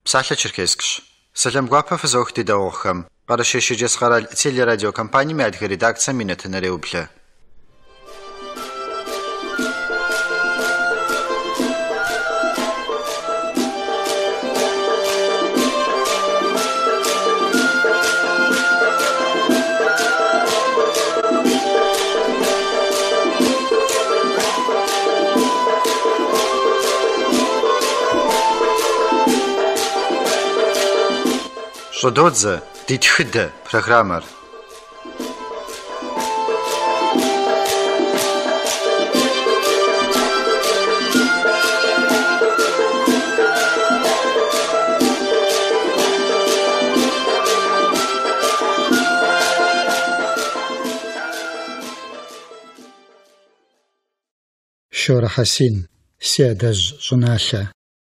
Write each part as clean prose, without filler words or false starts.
Псалъэ Черкесскщ. Сэлэм гуапэ фызох ди дэгъуэхэм. Къэрэщей Шэджэс къэрал телерадио компанием и адыгэ редакцием и нэтынэр еублэ. Шододзе, дитхыдэ программар. Шора Хасин, сиадэж жыналъэ.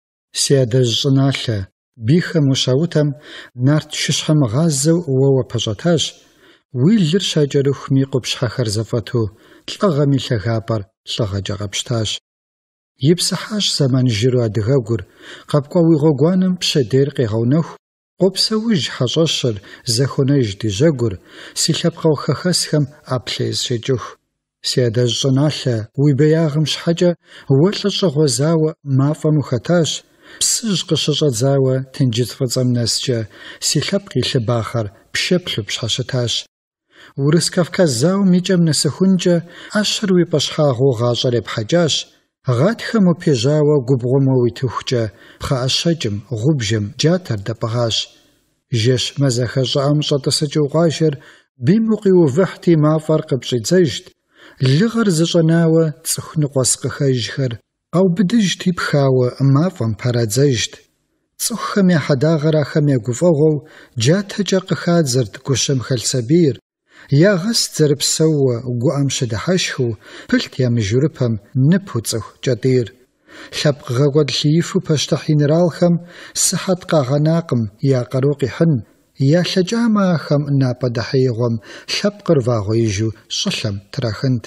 Сиадэж жыналъэ. Бихэм ущаутам нарт шыщхьэм гъазэу уэуэ пэщӏэтащ, уи лыр щакӏэрыхуми къупщхьэхэр зэфӏэту, лӏыгъэми лъагапӏэр лӏыгъэкӏэ къэпщтащ. Ипсыхьащ зэман жыру адыгэгур, къэпкӏуа уи гъуэгуанэм пщэдейр къегъэунэху, къопсэуж хьэщӏэщыр, зэхуэнэж ди жьэгур, си лъэпкъэухэхэсхэм ӏэплъэ езыщекӏыху. Си адэж щӏыналъэ, уи беягъым щхьэкӏэ уэ лӏыщӏыгъуэ зауэ мафӏэм ухэтащ, псыжь къыщыщӏэдзауэ тенджыз фӏыцӏэм нэскӏэ, си лъэпкъ и лъыбахъэр пшэплъу пщхьэщытащ. Урыс-Кавказ зауэм и кӏэм нэсыхункӏэ ӏэщэр уи пӏэщхьагъыу гъащӏэр епхьэкӏащ, гъатхэм упежьауэ губгъуэмэ уитыхукӏэ, пхъэӏэщэкӏым, гъубжэм джатэр дэпӏыгъащ. Жэщ мэзэхэщӏэӏэм щӏэтӏысыкӏыу къуажэр бийм укъиувыхьти мафӏэр къыпщӏидзэжт, лыгъэр зыщӏэнауэ цӏыху ныкъуэс къыхэжхэр къаубыдыжти пхауэ мафӏэм парадзэжт. Цӏыхухэм я хьэдагъэрахэм я гуфӏэгъуэу джатэкӏэ къыхадзэрт гущэм хэлъ сабийр. Ягъэст зэрыпсэууэ гуӏэм щыдыхьэшхыу, пылът ямыжурыпэм ныпу цӏыху кӏэтӏийр. Лъэпкъ гъэкӏуэдлъиифу пащтыхь генералхэм сыхьэт къагъэнакъым я къару къихьын, ялъэкӏамэ ахэм напӏэ дыхьеигъуэм лъэпкъыр вагъуеижу щӏылъэм трахынт.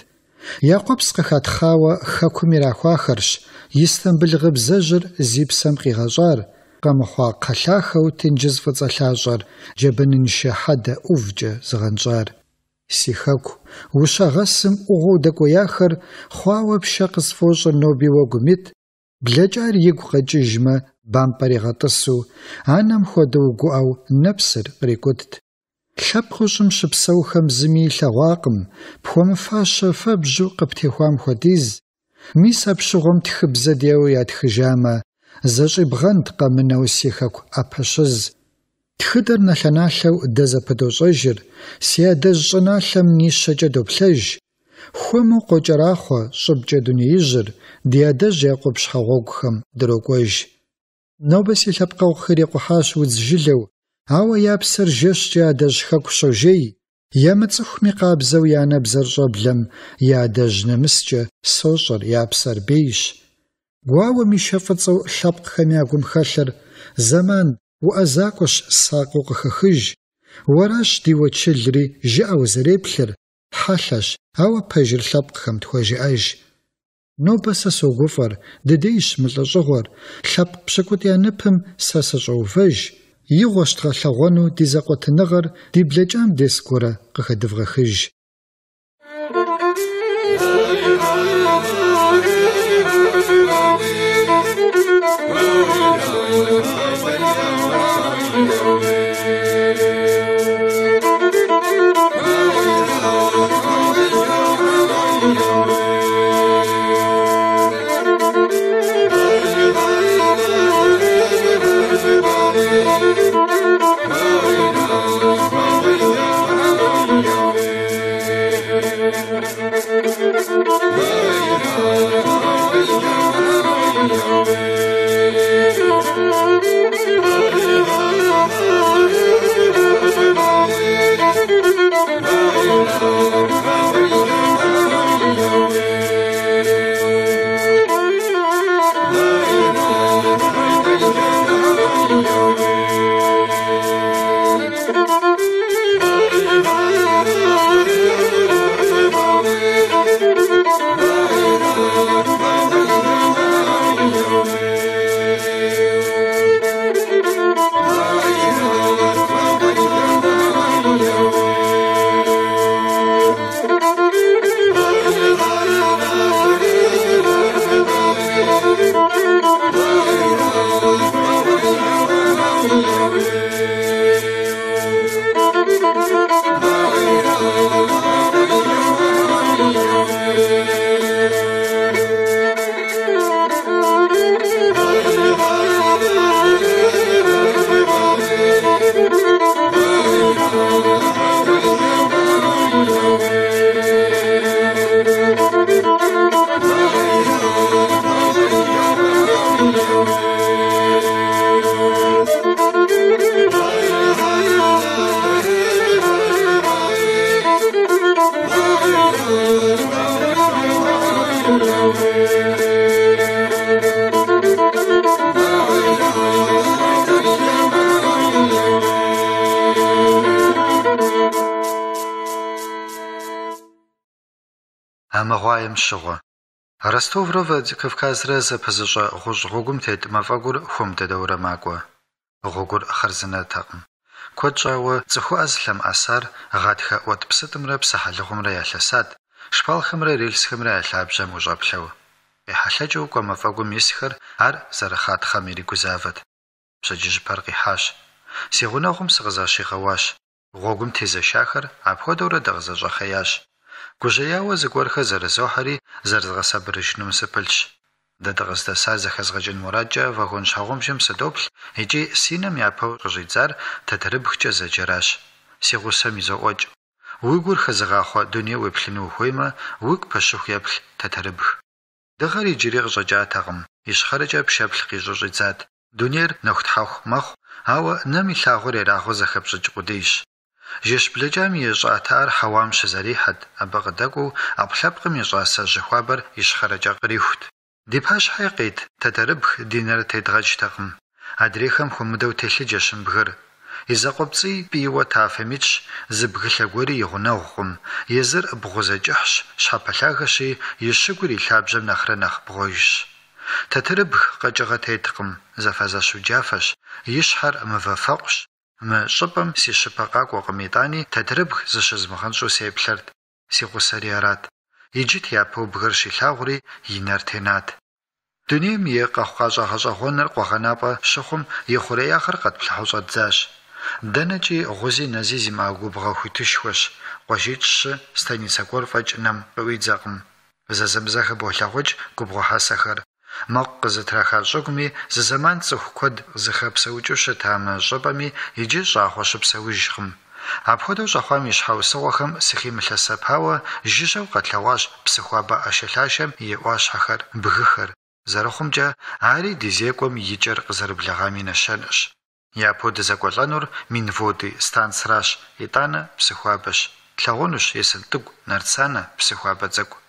Я къуэпс къыхатхъауэ хэкум ирахуахэрщ Истамбул гъыбзэжьыр зи псэм къигъэщӏар, къэмыхъуа кхъэлъахэу тенджыз фӏыцӏэ лъащӏэр джэбыныншэ хьэдэ ӏувкӏэ зыгъэнщӏар. Си хэку, ущагъэсым ӏугъуэу дэкӏуеяхэр хъуауэ пшэ къысфӏощӏыр ноби уэгум ит, блэкӏар игу къэкӏыжмэ бампӏэр игъэтӏысу, анэм хуэдэу гуӏэу нэпсыр кърикӏутт. Лъэпкъыу щӏым щыпсэухэм зыми илъэгъуакъым, пхуэмыфащэ фэбжьу къыптехуам хуэдиз. Мис а пщыгъуэм тхыбзэ деуэ ятхыжамэ, зэщӏибгъэнт къэмынэу си хэку ӏэпэщыз. Тхыдэр налъэналъэу дэ зэпыдощӏэжыр, си адэж щӏыналъэм нищэкӏэ доплъэж. Хуэму къокӏэрахъуэ щӏыбкӏэ дунеижьыр, ди адэж я къупщхьэ гъуэгухэм дрокӏуэж. Нобэ си лъэпкъэгъухэр екъухьащ удз жылэу, ауэ я псэр жэщкӏэ адэж хэку щожей. Ямыцӏыхуми къабзэу я набдзэр щӏэблэм, я адэж нэмыскӏэ сощӏэр я псэр бейщ. Гуауэм и шэ фӏыцӏэу лъэпкъхэм я гум хэлъыр зэман уӏэзакӏуэщ сакъыу къыхэхыж. Уэращ ди уэчылри жыӏэу зэреплъыр, хьэлъэщ, ауэ пэжыр лъэпкъхэм тхуэжиӏэж. Нобэ сэ согуфӏэр, дыдейщ мы лӏыщӏыгъуэр, лъэпкъ пщыкӏут я ныпым сэ сыщӏоувэж. Игъуэщ тгъэлъэгъуэну ди зэкъуэтыныгъэр ди блэкӏам дескӏуэрэ къыхэдывгъэхыж. Амагъуаем щыгъуэ. Ростоврэ Владикавказрэ зэпызыщӏэ гъущӏ гъуэгум тет мафӏэгур хуэм дэдэурэ макӏуэ. Гъуэгур хъарзынэтэкъым. Куэд щӏауэ цӏыхуӏэ зылъэмыӏэсар гъатхэ ӏуэтӏпсытӏымрэ псыхьэлыгъумрэ ялъэсат, шпалхэмрэ рельсхэмрэ я лъабжьэм ущӏэплъэу. Къихьэлъэкӏыу кӏуэ мафӏэгум исхэр ар зэрыхъатхъэм иригузавэт. Пщэдджыжьыпэр къихьащ. Си гъунэгъум сыкъызащигъэуащ. Гъуэгум тезэшахэр апхуэдэурэ дыкъызэщӏэхъеящ. Гужьеяуэ зыгуэрхэр зэрызохьэри зэрызгъэсабырыжыным сыпылъщ. Дэ дыкъыздэсар зэхэзгъэкӏын мурадкӏэ вагон щхьэгъубжэм сыдоплъ, икӏи си нэм япэу къыщӏидзар тетырыбгкӏэ зэджэращ. Си гъусэм изоӏуэкӏ. Уи гур хэзыгъахъуэ дуней уеплъыну ухуеймэ, уигу пэщыху еплъ тетырыбг. Дыгъэр иджыри къыщӏэкӏатэкъым. Ищхъэрэкӏэ пшэплъ къищӏу щӏидзат. Дунейр нэху тхьэху мэхъу, ауэ нэм и лъагъуэр ерагъыу зэхэпщӏыкӏ къудейщ. Жэщ блэкӏам и щӏыӏэтыӏэр хьэуам щызэрихьэт, абы къыдэкӏуэу ӏэпкълъэпкъым и щӏасэ жьыхуабэр ищхъэрэкӏэ кърихут. Ди пащхьэ къит тетырыбг ди нэр тедгъэкӏтэкъым. Адрейхэм хуэмыдэу телъыджэщ бгыр. И зэкъуэпцӏий пӏийуэ тафэм итщ, зы бгылъэ гуэри и гъунэгъукъым. Езыр бгъузэкӏыхьщ, щхьэпэлъагэщи, и щыгур и лъабжьэм нэхърэ нэхъ бгъуэжщ. Тетырыбг къэкӏыгъэ теткъым, зэфэзэщу джафэщ, и щхьэр мывэфэкъущ. Мы щӏыпӏэм си щыпэ къакӏуэкъым, итӏани тетырыбг зыщызмыгъэнщӏу сеплъэрт. Си гъусэри арат. Иджыт япэу бгыр щилъагъури и нэр тенат. Дунейм и къэхъукъащӏэгъэщӏэгъуэныр къуэгъэнапӏэ щыхъум, и хъуреягъыр къэтплъыхьу щӏэддзащ. Дэнэкӏи гъузи нэзи зимыӏэ губгъуэ хуитышхуэщ. КъуэжитӀ-щы станицэ гуэр фӏэкӏ нэм къыӏуидзэкъым. Зэзэмызэхэр болъагъукӏ губгъуэ хьэсэхэр. Мэкъу къызытраха щӏыгуми, зы зэман цӏыху куэд зыхэпсэукӏыу щыта мы щӏыпӏэми иджы щӏагъуэ щыпсэужкъым. Апхуэдэу щӏэхъуам и щхьэусыгъуэхэм сыхимылъэсэпауэ жыжьэу къэтлъэгъуащ псыхуабэ ӏэшэлъащэм и ӏуащхьэхэр, бгыхэр. Зэрыхъумкӏэ, ари ди зекӏуэм и кӏэр къызэрыблэгъам и нэщэнэщ. Япэу дызэкӏуэлӏэнур Минводи станцращ, итӏанэ псыхуабэщ. Тлъэгъунущ Есэнтӏыгу, Нарцанэ псыхуабэ цӏыкӏу.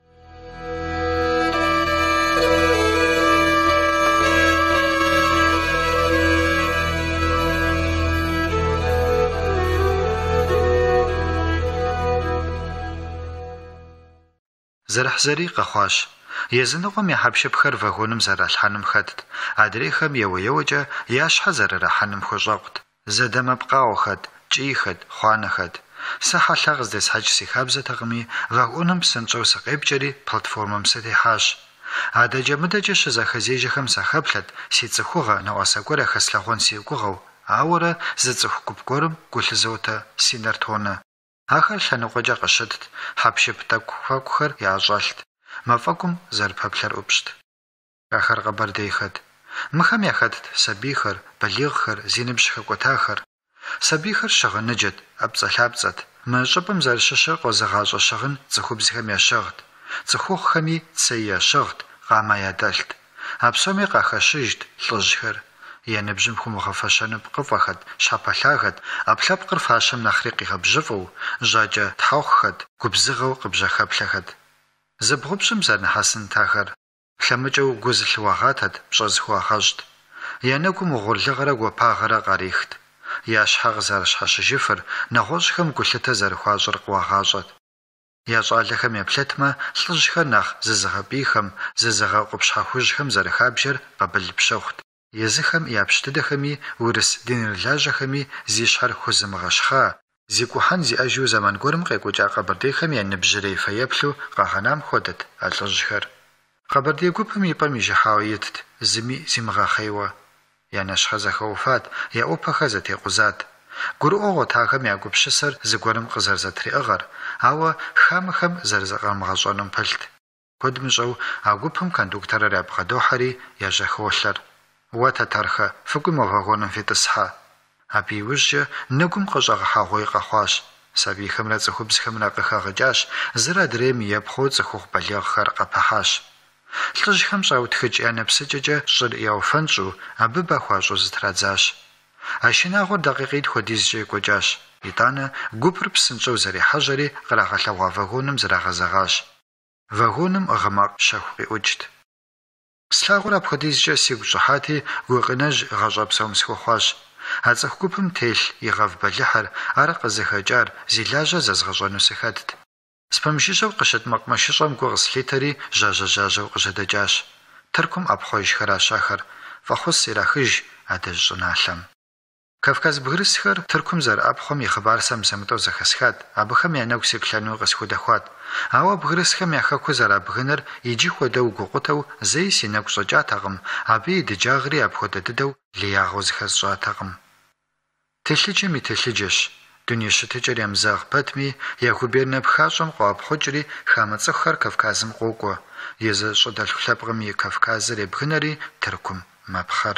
Зэрыхьзэри къэхъуащ. Езыныкъуэм я хьэпшыпхэр вагоным зэралъхьэным хэтт. Адрейхэм еуэ-еуэкӏэ я щхьэ зэрырахьэным хуэщӏэкъут. Зэдэмэпкъауэ хэт, кӏий хэт, хъуанэ хэт. Сэ хьэлъэ къыздесхьэкӏ си хабзэтэкъыми, вагоным псынщӏэу сыкъепкӏэри платформэм сытехьащ. Адэкӏэ-мыдэкӏэ щызэхэзежьэхэм сахэплъэт, си цӏыхугъэ, нэӏуасэ гуэр яхэслъэгъуэн си гугъэу, ауэрэ зы цӏыху гуп гуэрым гу лъызотэ, си нэр тонэ. Ахэр лъэныкъуэкӏэ къыщытт, хьэпшып тӏэкӏу-хуэкӏухэр ящӏэлът. Мафӏэгум зэрыпэплъэр ӏупщӏт. Ахэр къэбэрдейхэт. Мыхэм яхэтт сабийхэр, балигъхэр, зи ныбжь хэкӏуэтахэр. Сабийхэр щыгъыныджэт, ӏэпцӏэлъапцӏэт. Мы щӏыпӏэм зэрыщыщыр къозыгъащӏэ щыгъын цӏыхубзхэм ящыгът. Цӏыхухъухэми цей ящыгът, къамэ ядэлът. А псоми къахэщыжт лӏыжьхэр. Я ныбжьым хумыгъэфэщэну пкъыфӏэхэт, щхьэпэлъагэт, ӏэпкълъэпкъыр фащэм нэхъри къигъэбжьыфӏэу, жьакӏэ тхьэхухэт, губзыгъэу къыбжьэхэплъэхэт. Зыбгъупщӏым зэрынхьэсынтахэр. Плъэмыкӏэу гу зылъыуагъатэт, пщӏэ зыхуагъэщӏт. Я нэгум угъурлыгъэрэ гуапагъэрэ къарихт. Я щхьэ къызэрыщхьэщыжыфыр, нэгъуэщӏхэм гулъытэ зэрыхуащӏыр къуагъащӏэт. Я щӏалэхэм еплъэтмэ, лӏыжьхэр нэхъ зызыгъэпӏийхэм, зызыгъэкъупщхьэхужьхэм зэрыхабжэр къабыл пщэхут. Езыхэм я пщ дыдэхэми, урыс динылажьэхэми зи щхьэр хузымыгъэщхъа, зи кӏухьэн зиӏэжьу зэман гуэрым къекӏуэкӏа къэбэрдейхэм я ныбжьырей фэеплъу къагъэнам хуэдэт а лӏыжьхэр. Къэбэрдей гупым и пӏэм ижыхьауэ итт, зыми зимыгъэхъейуэ. Я нэщхъэ зэхэуфат, я ӏупэхэр зэтекъузат. Гурыӏуэгъуэт ахэм я гупщысэр зыгуэрым къызэрызэтриӏыгъэр, ауэ хамэхэм зэрызэкъэмыгъэщӏэнум пылът. Куэдым щӏэу а гупым кондукторыр ябгъэдохьэри яжьэхолъэр. Уэ тэтэрхэ, фыкӏуи мо вагоным фитӏысхьэ. Абы иужькӏэ нэгум къыщӏэгъэхьэгъуей къэхъуащ. Сабийхэмрэ цӏыхубзхэмрэ къыхэгъыкӏащ, зыр адрейм и епхъуэу цӏыхухъу балигъхэр къэпыхьащ. Лӏыжьхэм щӏаутхыкӏ я нэпсыкӏэкӏэ щӏыр яуфэнщӏу, абы бахуащӏу зытрадзащ. А шынагъуэр дакъикъитӏ хуэдизкӏэ екӏуэкӏащ. Итӏанэ гупыр псынщӏэу зэрихьэжьэри кърагъэлъэгъуа вагоным зрагъэзэгъащ. Вагоным гъэмакъ щэху къиӏукӏт. Слъагъур апхуэдизкӏэ сигу щӏыхьати, гукъинэжь гъэщӏэпсэум схуэхъуащ. А цӏыху гупым телъ и гъэв бэлыхьыр, ар къызыхэкӏар, зи лажьэ зэзгъэщӏэну сыхэтт. Спамжыжьэу къыщытмэкъумэшыщӏэм гу къыслъитэри жьажьэ-жьажьэу къыжьэдэкӏащ. Тыркум ӏэпхъуэжхэращ ахэр, фӏэхъус ирахыж адэжь щӏыналъэм. Кавказ бгырысхэр Тыркум зэрыӏэпхъуэм и хъыбар сэ мызэмытӏэу зэхэсхат, абыхэм я нэгу сеплъэну къысхудэхуат. Ауэ бгырысхэм я хэкур зэрабгыныр иджы хуэдэу гукъутэу зэи си нэгу щӏэкӏатэкъым, абы и дыджагъри апхуэдэ дыдэу леягъэу зэхэсщӏатэкъым. Телъыджэм и телъыджэщ. Дуней щытыкӏэр емызэгъ пэтми, я губернэ пхащӏэм къоӏэпхъукӏри хамэ цӏыхухэр Кавказым къокӏуэ. Езы щӏыдэлъху лъэпкъым и Кавказыр ебгынэри Тыркум мэпхъэр.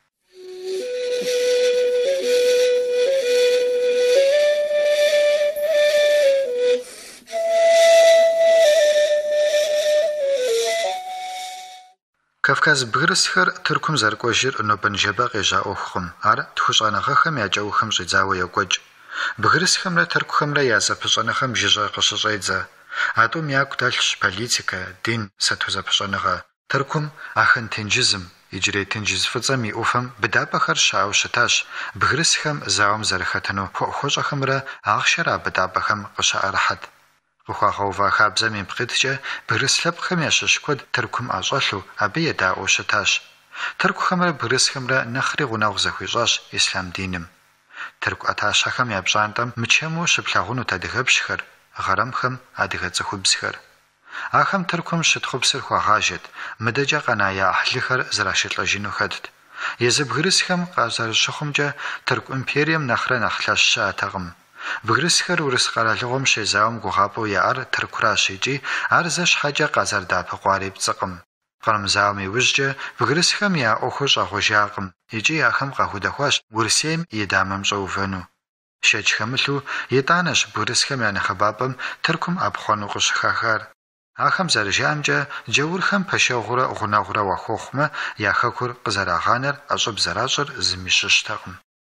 Кавказ бгырысхэр Тыркум зэрыкӏуэжыр Нобэнджэбэ къежьа ӏуэхукъым. Ар тхущӏэныгъэхэм я кӏэухым щӏидзауэ йокӏуэкӏ. Бгырысхэмрэ Тыркухэмрэ я зэпыщӏэныгъэм жыжьэ къыщыщӏедзэ. Атӏум ягу дэлъщ политикэ, дин, сэту зэпыщӏэныгъэ. Тыркум ахэн тенджызым, иджырей тенджыз фӏыцӏэм и ӏуфэм быдапӏэхэр щаӏэу щытащ. Бгырысхэм зауэм зэрыхэтыну хуэӏу-хуэщӏэхэмрэ ахъшэр а быдапӏэхэм къыщаӏэрыхьэт. Къыхуагъэува хабзэм и пкъиткӏэ бгырыс лъэпкъхэм ящыщ куэд Тыркум ӏэщӏэлъу, абы едаӏуэу щытащ. Тыркухэмрэ бгырысхэмрэ нэхъри гъунэгъу зэхуищӏащ ислъам диным. Тырку ӏэтащхьэхэм я пщӏантӏэм мычэму щыплъагъунут адыгэпщхэр, гъэрэмхэм адыгэ цӏыхубзхэр. Ахэм Тыркум щытхъупсыр хуагъажэт, мыдэкӏэ къэна я ӏыхьлыхэр зэрашылӏэжыну хэтт. Езы бгырысхэм къазэрыщыхъумкӏэ Тырку империем нэхърэ нэхъ лъэщ щыӏэтэкъым. Бгырысхэр Урыс къэралыгъуэм щезауэм гугъапӏэу яӏэр Тыркуращ икӏи ар зэ щхьэкӏэ къазэрыдапыкъуари пцӏыкъым. Къырымызауэм иужькӏэ бгырысхэм я ӏуэхур щӏэгъуэжакъым, икӏи ахэм къахудэхуащ Урысейм и дамэм щӏэувэну. Шэч хэмылъу итӏанэщ бгырысхэм я нэхъыбапӏэм Тыркум ӏэпхъуэну къыщыхахар. Ахэм зэрыжаӏэмкӏэ джэурхэм пэшэгъурэ гъунэгъурэ уахуэхъумэ, я хэкур къызэрагъанэр ӏэщӏыб зэращӏыр зыми щыщтэкъым.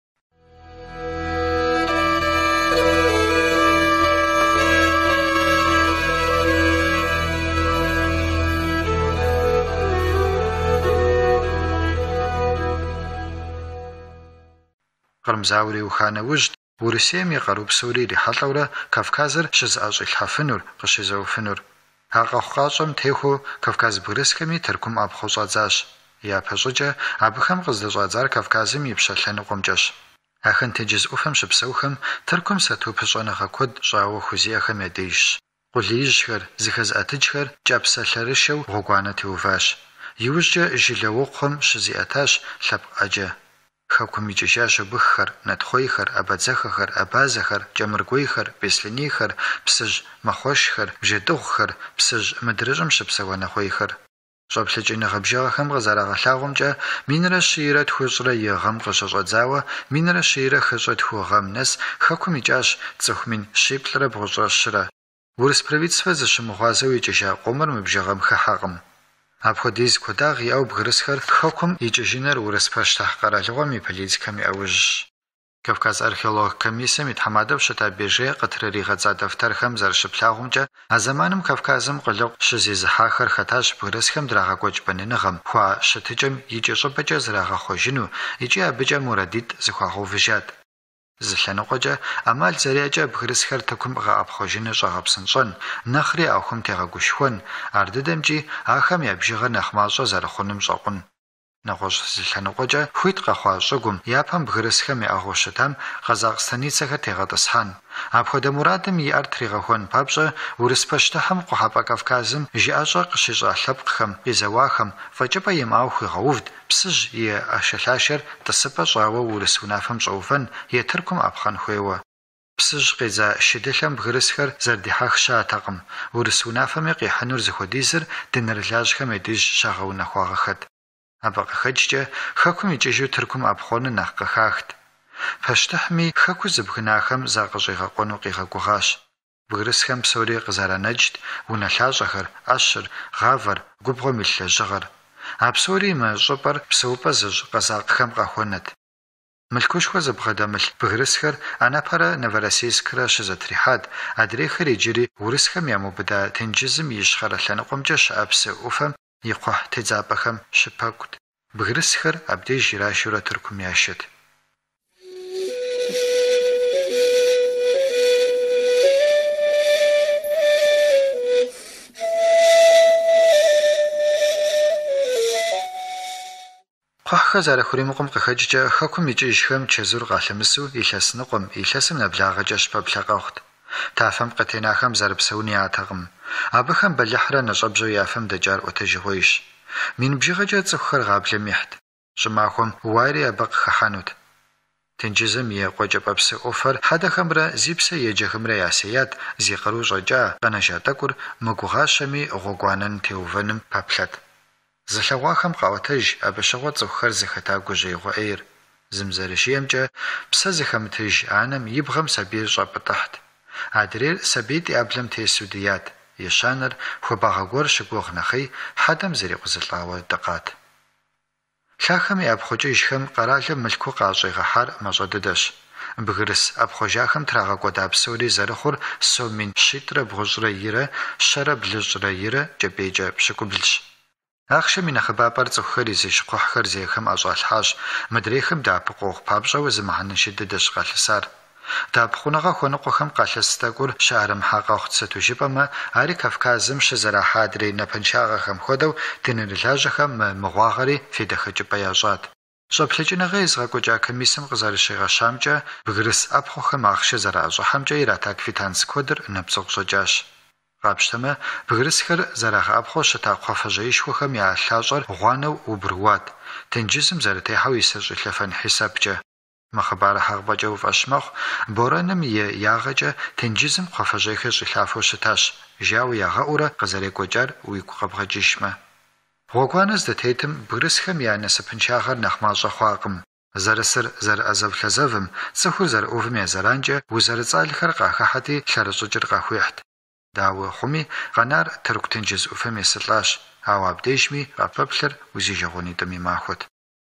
Къырымызауэри уха нэужьт, Урысейм и къару псори ирихьэлӏэурэ Кавказыр щызыӏэщӏилъхьэфынур, къыщезэуфынур. А къэхъукъащӏэм техуэу Кавказ бгырысхэми Тыркум ӏэпхъуэу щӏадзащ. Япэ щӏыкӏэ абыхэм къыздэщӏадзар Кавказым и пщэ лъэныкъуэмкӏэщ. Ахэн тенджыз ӏуфэм щыпсэухэм Тыркум сату пыщӏэныгъэ куэд щӏауэ хузиӏэхэм я дежщ. Къулеижьхэр, зыхэзыӏэтыкӏхэр кӏапсэ лъэрышэу гъуэгуанэ теуващ. Иужькӏэ жылэ уыкъухэм щызиӏэтащ лъэпкъ ӏэджэ. Хэкум икӏыжащ абыххэр, нэтхъуейхэр, ӏэбэдзэхэхэр, ӏэбазэхэр, кӏэмыргуейхэр, беслъынейхэр, псыжь махъуэшхэр, бжэдыгъухэр, псыжь мыдрыщӏым щыпсэуа нэхъуейхэр. Щӏэплъыкӏыныгъэ бжыгъэхэм къызэрагъэлъагъуэмкӏэ минрэ щийрэ тхущӏрэ и гъэм къыщыщӏэдзауэ, минрэ щийрэ хыщӏэ тху гъэм нэс хэкум икӏащ цӏыху мин щиплӏрэ бгъущӏрэ щырэ. Урыс правительствэ зыщымыгъуазэу икӏыжа къомыр мы бжыгъэм хыхьэкъым. Апхуэдиз куэдагъ иӏэу бгырысхэр хэкум икӏыжыныр Урыс пащтыхь къэралыгъуэм и политикэм яӏэужщ. Кавказ археолог комиссием и тхьэмадэу щыта Бежей къытрыригъэцӏа дэфтэрхэм зэрыщыплъагъумкӏэ, а зэманым Кавказым къылыкъу щызезыхьахэр хэтащ бгырысхэм драгъэкӏуэкӏ бэнэныгъэм, хуа щытыкӏэм икӏэ щӏыпӏэкӏэ зрагъэхъуэжыну, икӏи абыкӏэ мурадитӏ зыхуагъэувыжат. Зы лъэныкъуэкӏэ ӏэмал зэрекӏэ бгырысхэр Тыркум къыгъэӏэпхъуэжыну щӏэгъэпсынщӏэн, нэхъри ӏэхум тегъэгушхуэн, ар дыдэмкӏи ахэм я бжыгъэр нэхъ мащӏэ зэрыхъунум щӏэкъун. Нэгъуэщӏ зы лъэныкъуэкӏэ хуит къэхъуа щӏыгум япэм бгырысхэм яӏыгъыу щытам къазакъ станицэхэр тегъэтӏысхьэн. Апхуэдэ мурадым иӏэр тригъэхуэн папщӏэ Урыс пащтыхьым Къухьэпӏэ Кавказым жиӏэщӏэ къыщищӏа лъэпкъхэм, къизэуахэм фӏэкӏыпӏэ имыӏэу хуигъэувд псыжь и ӏэшэлъашэр тӏысыпӏэ щӏауэ Урыс унафэм щӏэувэн, е Тыркум ӏэпхъэн хуейуэ. Псыжь къедза шыдылъэм бгырысхэр зэрыдихьэх щыӏэтэкъым. Урыс унафэми къихьынур зыхуэдизыр дынэрылажьэхэм я деж щагъэунэхуагъэхэт. Абы къыхэкӏкӏэ хэкум икӏыжу Тыркум ӏэпхъуэныр нэхъ къыхахт. Пащтыхьми хэкур зыбгынахэм закъыщӏигъэкъуэну къигъэгугъащ. Бгырысхэм псори къызэранэкӏт унэлъащӏэхэр, ӏэщыр, гъавэр, губгъуэм илъ лэжьыгъэр. А псори мы щӏыпӏэр псэупӏэ зыщӏ къэзакъхэм къахуэнэт. Мылъкушхуэ зыбгъэдэмылъ бгырысхэр ӏэнэпэрэ Новороссийскрэ щызэтрихьат, адрейхэр иджыри урысхэм ямыубыда тенджызым и ищхъэрэ лъэныкъуэмкӏэ щыӏэ псы ӏуфэм и кхъухь тедзапӏэхэм щыпэкӏут. Бгырысхэр абдеж ирашыурэ Тыркум яшэт. Кхъухьхэр зэрыхуримыкъум къыхэкӏкӏэ хэкум икӏыжьхэм чэзур къалъэмысу илъэс ныкъуэм, илъэсым нэблагъэкӏэ щыпэплъэ къэхъут. Тафэм къытенахэм зэрыпсэун ятэкъым. Абыхэм бэлыхьрэ нэщӏэбжьэу яфэм дэкӏар ӏуэтэжыгъуейщ. Мин бжыгъэкӏэ цӏыхухэр гъаблэм ихьт. ЩӀымахуэм уари абы къыхыхьэнут. Тенджызым и къуэкӏэпӏэпсы ӏуфэр хьэдэхэмрэ зи псэ еджэхэмрэ ясеят, зи къару щӏэкӏа, къэнэжа тӏэкӏур мыгугъащэми гъуэгуанэн теувэным пэплъэт. Зылъэгъуахэм къаӏуэтэж абы щыгъуэ цӏыхухэр зыхэта гужьеигъуэ ӏейр. Зым зэрыжиӏэмкӏэ, псэ зыхэмытыж анэм и бгъэм сабийр щӏапӏытӏыхьт. Адрейр сабий ӏэблэм тесу дыят. Ещанэр хуабагъэ гуэр щыгугъ нэхъей хьэдэм зэрикъузылӏауэ дыкъат. Лъахэм и ӏэпхъуэкӏыжхэм къэралым мылъку къащӏегъэхьар мащӏэ дыдэщ. Бгырыс ӏэпхъуэжахэм трагъэкӏуэда псори зэрыхъур сом мин щитӏрэ бгъущӏрэ ирэ, щэрэ блыщӏрэ ирэ кӏэпӏейкӏэ пщыкӏублщ. Ахъшэм и нэхъыбапӏэр цӏыхухэр и зыщ кхъухьхэр зейхэм ӏэщӏалъхьащ. Мыдрейхэм дэӏэпыкъуэгъу папщӏэуэ зы мыхьэнэши дыдэщ къалъысар. Дэӏэпыкъуныгъэ хуэныкъуэхэм къалъэс тӏэкӏур щыӏэрымыхьэ къэхъут сыту жыпӏэмэ, ари Кавказым щызэрахьа адрей напэншагъэхэм хуэдэу дынырылажьэхэм мыгъуагъэри федэхэкӏыпӏэ ящӏат. ЩӀэплъыкӀыныгъэ езыгъэкӏуэкӏа комиссэм къызэрыщигъэщамкӏэ, бгырыс ӏэпхъуэхэм ахъшэ зэраӏэщӏыхьэмкӏэ ирата квитанц куэдыр нэпцӏыгъу щӏэкӏащ. Къапщтэмэ, бгырысхэр зэрагъэӏэпхъуэу щыта кхъуафэжьеишхуэхэм я лъащӏэр гъуанэу убрыуат, тенджызым зэрытехьэу исэщӏилъэфэн хьисэбкӏэ. Мы хъыбарыр хьэкъыпӏэкӏэ уфӏэщ мэхъу, Борэным и ягъэкӏэ тенджызым кхъуафэжьейхэр щӏилъафэу щытащ, жауэ ягъэӏурэ къызэрекӏуэкӏар уигу къэбгъэкӏыжмэ. Гъуэгуанэ здытетым бгырысхэм я насыпыншагъэр нэхъ мащӏэ хъуакъым. Зэрысыр зэрыӏэзэу-лъэзэвым, цӏыхур зэрыӏувым я зэранкӏэ узэрыцӏалэхэр къахыхьэти, лъэрыщӏыкӏыр къахуехьт. Дауэ хъуми, къэнар Тырку-Тенджыз ӏуфэм есылӏащ, ауэ абдежми къапэплъэр узижэгъуэнитӏым и махуэт.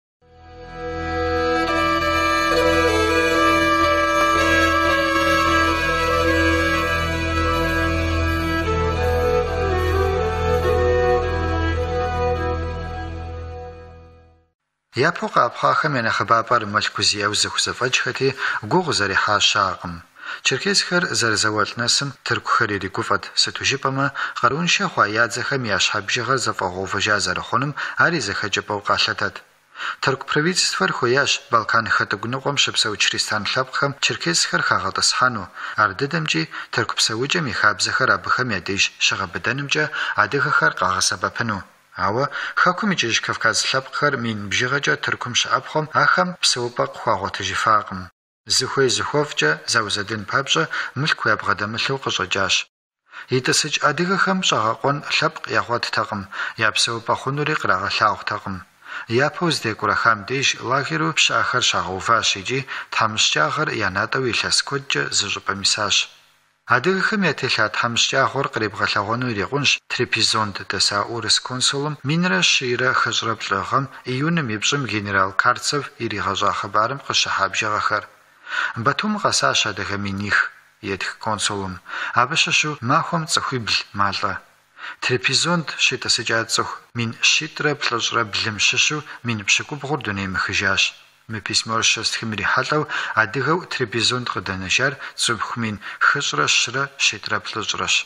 Япэу къапхъахэм я нэхъыбапӏэр мэлъку зиӏэу зыхузэфӏэкӏхэти, гугъу зэрихьа щакъым. Черкесхэр зэрызэуэлӏ нэсым тыркухэр иригуфӏэт, сыту жыпӏэмэ, къарууншэ хъуа ядзэхэм я щхьэбжыгъэр зэфӏэгъуэувэжа зэрыхъунум ар и зэхэкӏыпӏэу къалъэтат. Тырку правительствэр хуеящ Балкан хъэтӏыгу ныкъуэм щыпсэу Чристан лъэпкъхэм черкесхэр хагъэтӏысхьэну, ар дыдэмкӏи тырку псэукӏэм и хабзэхэр абыхэм я деж щыгъэбыдэнымкӏэ адыгэхэр къагъэсэбэпыну. Ауэ хэкум икӏыж Кавказ лъэпкъхэр мин бжыгъэкӏэ Тыркум щыӏэпхъуэм ахэм псэупӏэ къыхуагъуэтыжыфакъым. Зыхуей зыхуэфӏкӏэ заузэдын папщӏэ мылъку ябгъэдэмылъу къыщӏэкӏащ. Итӏысыкӏ адыгэхэм щӏэгъэкъуэн лъэпкъ ягъуэттэкъым, я псэупӏэ хъунури кърагъэлъагъутэкъым. Япэу здекӏурэхам деж лагеру пщыӏэхэр щагъэуващ икӏи тхьэмыщкӏагъэр я натӏэу илъэс куэдкӏэ зы щӏыпӏэм исащ. Адыгэхэм я телъа тхьэмыщкӏагъуэр къребгъэлъэгъуэну ирикъунщ Трепизонд дэса урыс консулым минрэ щийрэ хэщӏрэ плӏыгъэм июным и пщӏым генерал Карцев иригъэщӏа хъыбарым къыщыхьа бжыгъэхэр. Батум къэсащ адыгэ миних, етх консулым, абы щыщу махуэм цӏыхуибл малӏэ. Трепизонд щитӏысыкӏа цӏыху мин щитӏрэ плӏыщӏрэ блым щыщу мин пщыкӏубгъур дунейм мыхыжащ. Мы письмор щэстхым ирихьэлӏэу адыгэу Трепизонд къыдэнэжар цӏыху мин хыщӏрэ щырэ щитӏрэ плӏыщӏрэщ.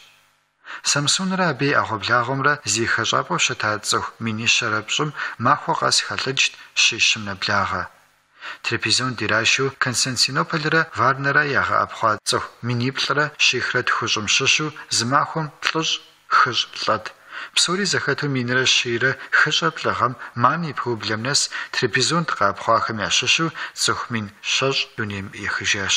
Самсонрэ абы и ӏэгъуэблагъуэмрэ зи хэщӏапӏэу щыта цӏыху мин ищэрэ пщӏым махуэ къэс хэлӏыкӏт щищым нэблагъэ. Трепизонд ирашэу Константинополрэ Варнэрэ ягъэӏэпхъуа цӏыху миниплӏрэ щихрэ тхущӏым щыщу зы махуэм плӏыщӏ, хыщӏ лӏэт. Псори зэхэту минрэ щийрэ хыщӏэ плӏыгъэм мам и пыублэм нэс Трепизонд къапхъуахэм ящыщу цӏыху мин щэщӏ дунейм ехыжащ.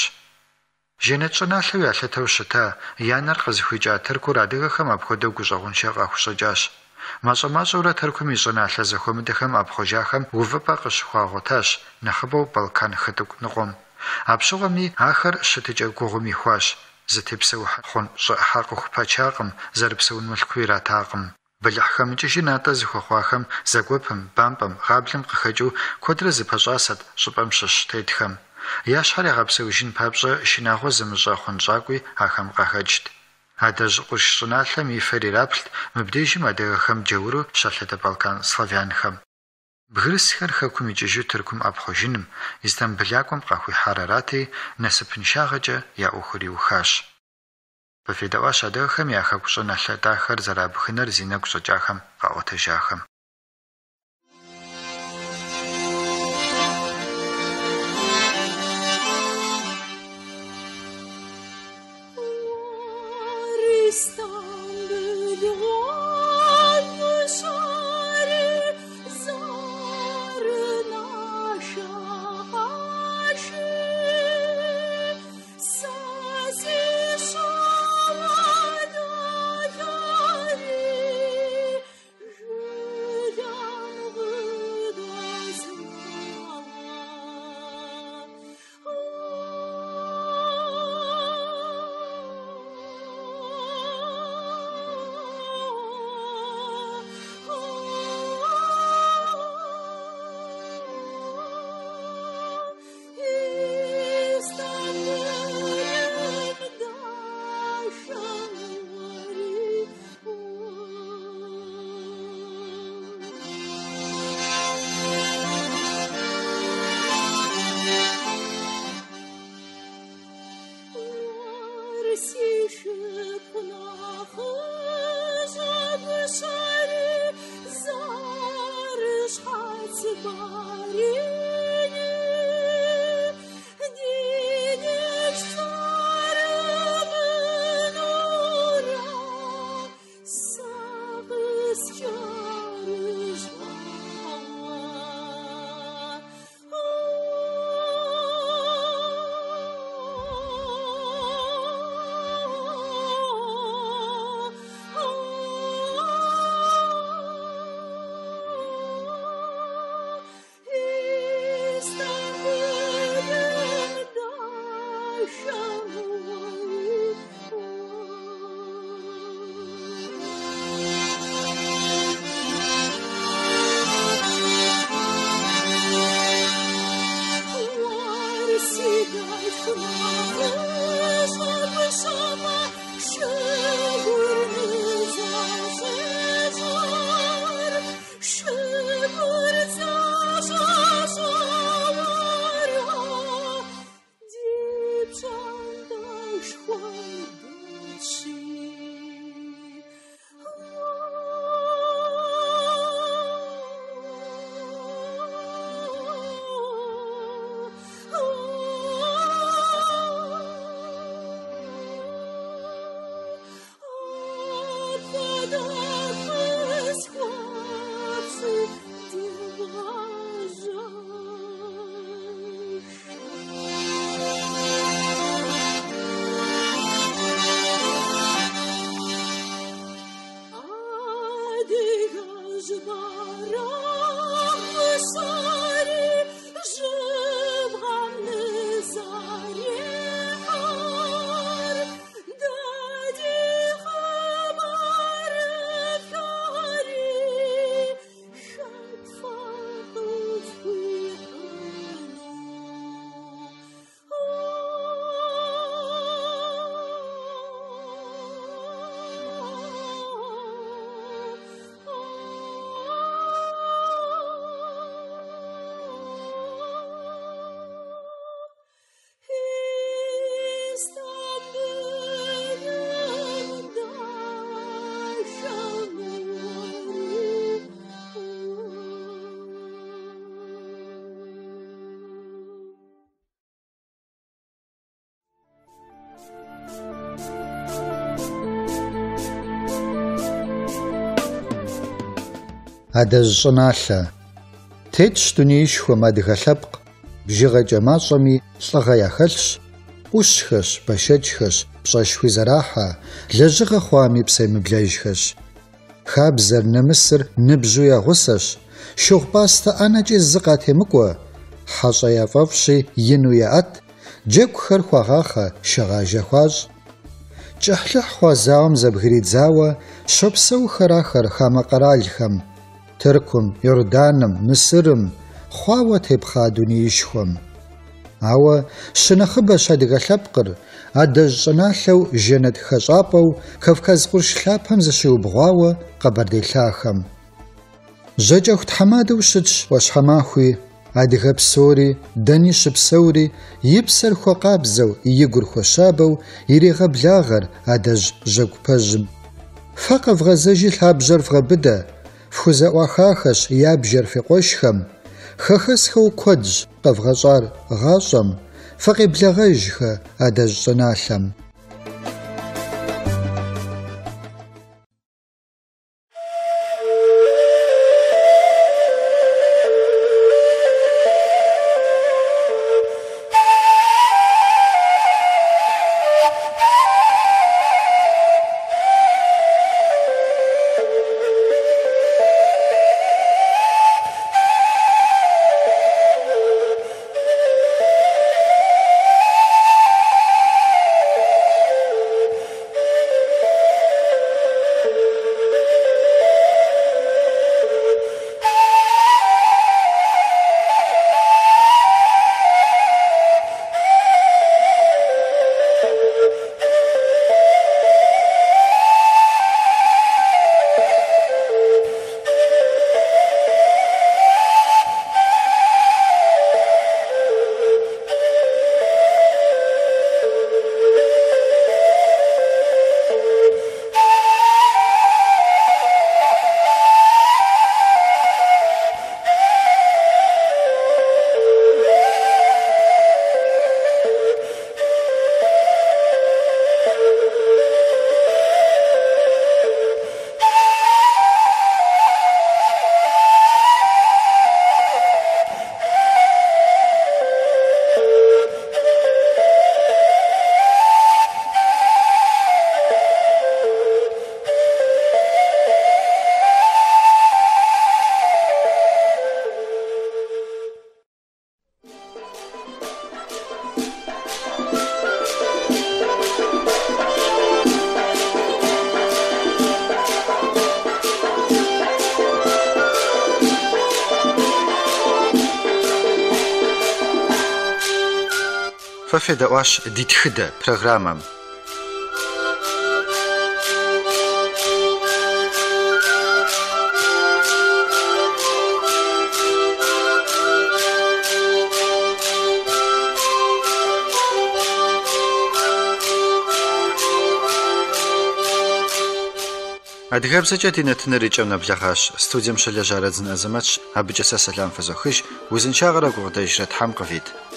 Жэнэт щӏыналъэу ялъэтэу щыта, я нэр къызыхуикӏа Тыркур адыгэхэм апхуэдэу гущӏэгъуншэ къахущӏэкӏащ. Мащӏэ-мащӏэурэ Тыркум и щӏыналъэ зэхуэмыдэхэм ӏэпхъуэжахэм увыпӏэ къыщыхуагъуэтащ, нэхъыбэу Балкан хъытӏыгу ныкъуэм. А пщыгъуэми ахэр щытыкӏэ гугъум ихуащ. Зытепсэу хъун щӏыӏыхьэ къыхупэчакъым, зэрыпсэун мылъку иратакъым. Бэлыхьхэм икӏыжи натӏэ зыхуэхъуахэм зэгуэпым, бампӏэм, гъаблэм къыхэкӏыу куэдрэ зыпэщӏасэт щӏыпӏэм щыщ тетхэм. Я щхьэр ягъэпсэужын папщӏэ шынагъуэ зымыщӏэ хъунщӏакӏуи ахэм къахэкӏт. Адэжь къурш щӏыналъэм и фэр ираплът мыбдежым адыгэхэм джэуру щэлъытэ Балкан славянхэм. Бгырысхэр хэкум икӏыжу Тыркум ӏэпхъуэжыным, Истамбылякӏуэм къахуихьар арати, насыпыншагъэкӏэ я ӏуэхур иухащ. Пыфедэӏуащ адыгэхэм я хэку щӏыналъэ дахэр зэрабгынэр зи нэгу щӏэкӏахэм къаӏуэтэжахэм. Адэж щӏыналъэ. Тетщ дунеишхуэм адыгэ лъэпкъ, бжыгъэкӏэ мащӏэми лӏыгъэ яхэлъщ, ӏущхэщ, бэшэчхэщ, пщӏэшхуи зэрахьэ, лэжьыгъэ хъуами псэемыблэжхэщ. Хабзэр, нэмысыр ныбжьу ягъусэщ, шыгъу пӏастэ ӏэнэкӏи зы къатемыкӏуэ, хьэщӏэ яфӏэфӏщи ину еӏэт, джэгухэр хуагъахъэ, шыгъажэ хуащӏ. КӀыхьлыхь хъуа зауэм зэбгридзауэ щопсэу хэрахэр хамэ къэралхэм, Тыркум, Йорданым, Мысырым, хъуауэ тепхъа дунеишхуэм. Ауэ щынэхъыбэщ адыгэ лъэпкъыр, адэж щӏыналъэу жэнэт хэщӏапӏэу Кавказ къурш лъапэм зыщиубгъуауэ къэбэрдей-лъахэм. Жьэкӏэху тхьэмадэу щытщ Ӏуащхьэмахуи, адыгэ псори, дэни щыпсэури, и псэр хуэкъабзэу, и гур хуэщабэу ирегъэблагъэр адэж жьэгу-пэжьым. Фэ къэвгъэзэжи лъабжьэр вгъэбыдэ, фхузэӏуахахэщ ябжэр фи къуэшхэм, хэхэсхэу куэдщ къэвгъэщӏар гъащӏэм, фыкъеблэгъэжхэ адэж щӏыналъэм. ففداش ديتخدة برنامج أدغابزة جديدة نريجم نبلغاش استوديوم شلي جارد زن أزماتش أبجسا سلام فزوخيش وزن شاغرة قوغدايش رد حام قفيد